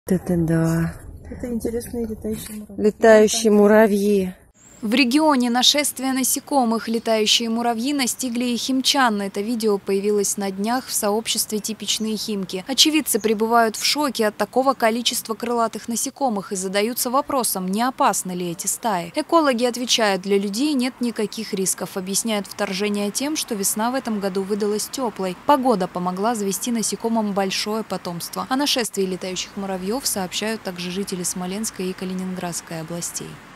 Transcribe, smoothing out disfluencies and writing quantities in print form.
Это да. Это интересные летающие муравьи. Летающие муравьи. В регионе нашествие насекомых. Летающие муравьи настигли и химчан. Это видео появилось на днях в сообществе «Типичные химки». Очевидцы пребывают в шоке от такого количества крылатых насекомых и задаются вопросом, не опасны ли эти стаи. Экологи отвечают, для людей нет никаких рисков. Объясняют вторжение тем, что весна в этом году выдалась теплой. Погода помогла завести насекомым большое потомство. О нашествии летающих муравьев сообщают также жители Смоленской и Калининградской областей.